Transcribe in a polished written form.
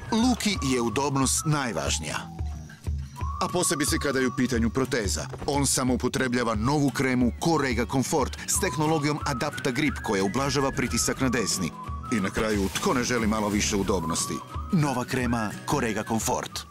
Luki je udobnost najvažnija. A posebice kada je u pitanju proteza. On samo upotrebljava novu kremu Corega Comfort s tehnologijom Adapta Grip koja ublažava pritisak na desni. I na kraju, tko ne želi malo više udobnosti? Nova krema Corega Comfort.